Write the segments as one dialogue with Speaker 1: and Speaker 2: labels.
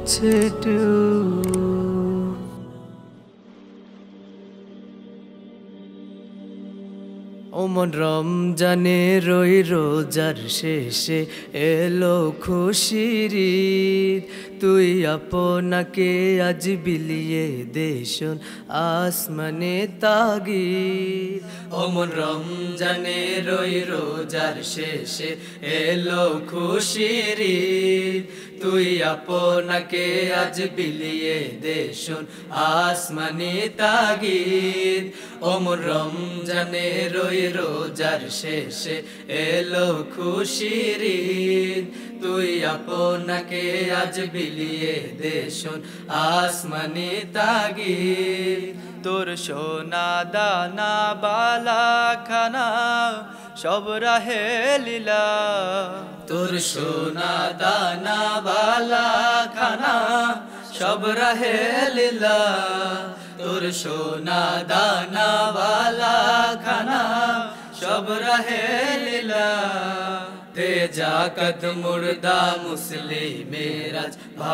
Speaker 1: ইচ্ছেটু ওমন রমজানের ওই রোজার শেষে এলো খুশির ঈদ। তুই আপনাকে আজ বিলিয়ে দে শোন আসমানে তাগিদ। ওমন রমজানের ওই রোজার শেষে এলো খুশির ঈদ। তুই আপনাকে আজ বিলিয়ে দে শোন আসমানে তাগিদ। ওমন রমজানের ওই রোজার শেষে এলো খুশির ঈদ। তুই আপনাকে আজ বিলিয়ে দে শোন আসমানি তাগিদ। তোর সোনা দানা বালা খানা সব রাহে লীলা। তোর সোনা দানা বালা খানা সব রাহে লীলা। তোর সোনা দানা বালা খানা সব রাহে লীলা। তে জাকত মুর্দা মুসলিমের আজ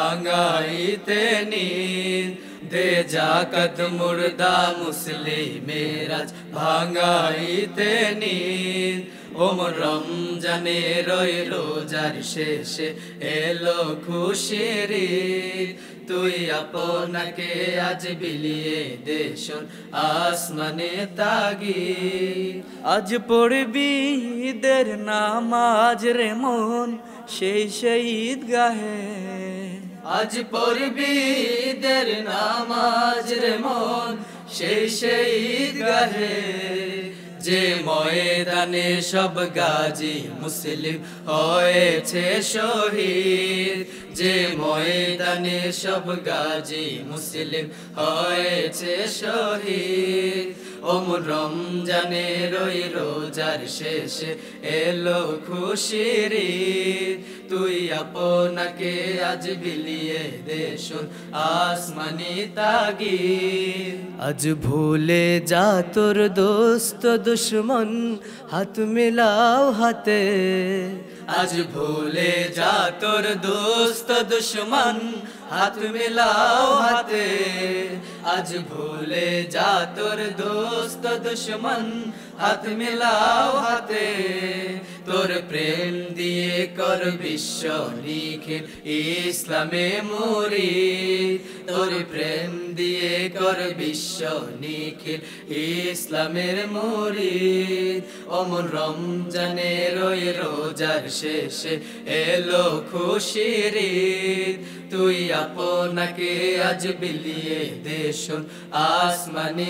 Speaker 1: ভাঙাইতে নীদ। দে জাকত মুর্দা মুসলিমের আজ ভাঙাইতে নীদ। ওমন রমজানের ওই রোজার শেষে এলো খুশির ঈদ। তুই আপনাকে আজ বিলিয়ে দে শোন আসমানে তাগিদ। আজ পড়বি ঈদের নামাজ রে মন সেই ঈদগাহে। আজ পড়বি ঈদের নামাজ রে মন সেই ঈদগাহে। যে ময়দানে সব গাজী মুসলিম হয়েছে শহীদ। যে ময়দানে সব গাজী মুসলিম হয়েছে শহীদ। ওমন রমজানের ওই রোজার শেষে এলো খুশির ঈদ। তুই আপনাকে আজ বিলিয়ে দে শোন আসমানি তাগিদ। আজ ভুলে যা তোর দোস্ত দুশ্মন হাত মিলাও হাতে। আজ ভুলে যা তোর দোস্ত দুশ্মন হাত মিলাও হাতে। আজ ভুলে যা তোর দোস্ত দুশ্মন হাত মিলাও হাতে। তোর প্রেম দিয়ে কর বিশ্ব নিখিল ইসলামে মুরিদ। তোর প্রেম দিয়ে কর বিশ্ব নিখিল ইসলামের মুরিদ। ওমন রমজানের ওই রোজার শেষে এলো খুশির ঈদ। তুই আপনাকে আজ বিলিয়ে দে শোন আসমানি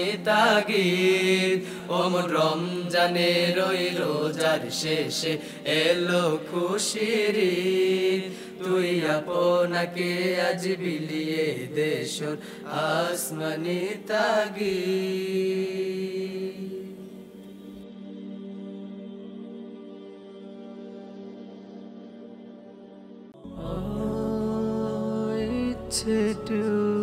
Speaker 1: তাগিদ। ওমন রমজানের ওই রোজার শেষে এলো খুশির ঈদ। তুই আপনাকে আজ বিলিয়ে দে শোন আসমানি তাগিদ। ইচ্ছেটু